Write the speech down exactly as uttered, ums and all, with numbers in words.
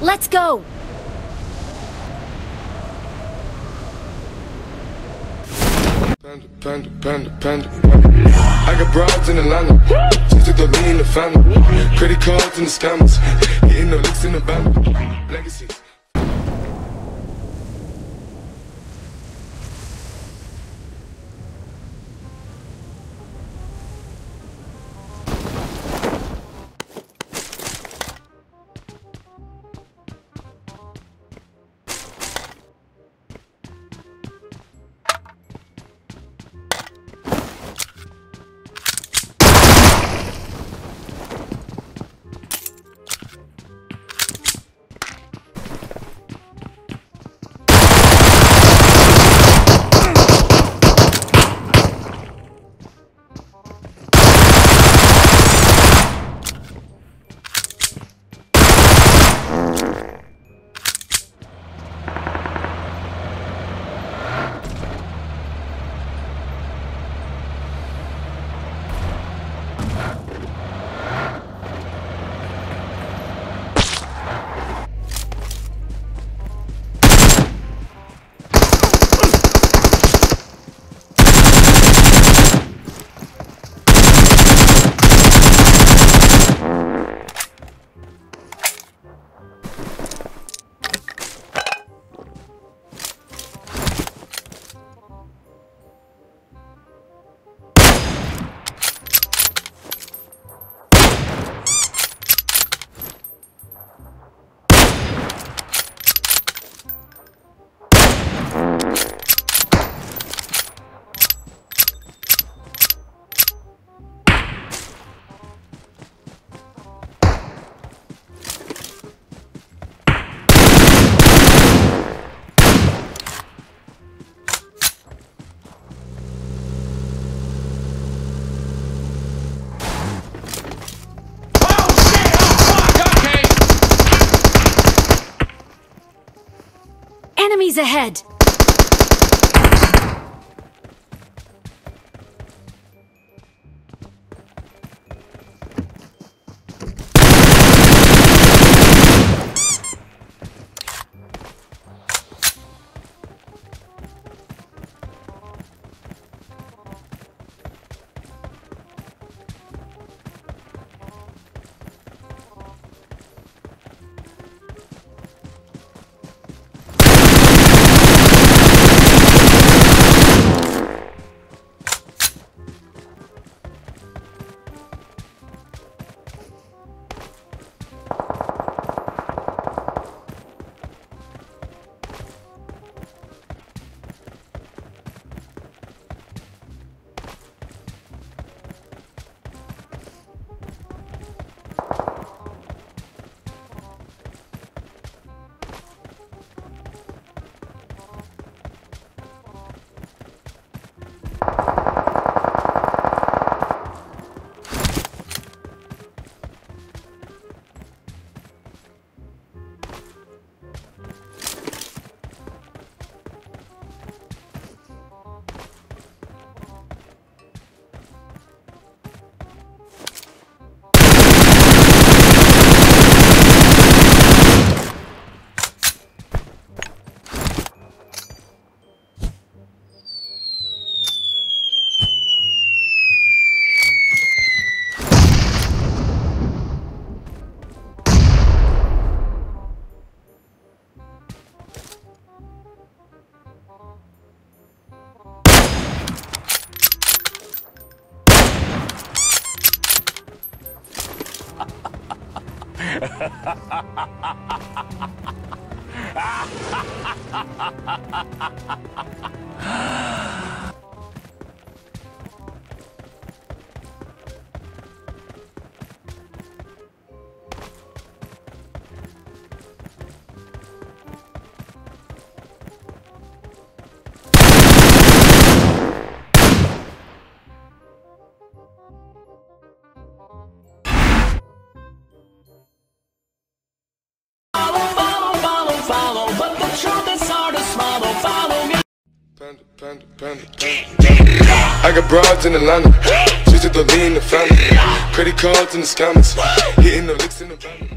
Let's go! Panda, panda, panda, panda. I got broads in Atlanta. Just took the lean in the family. Credit cards and the scammers. Getting the licks in the band. Legacies. Enemies ahead! Panda, panda, panda, panda. I got broads in Atlanta. Just took the lean in the family. Credit cards and the scammers. Hitting the licks in the van.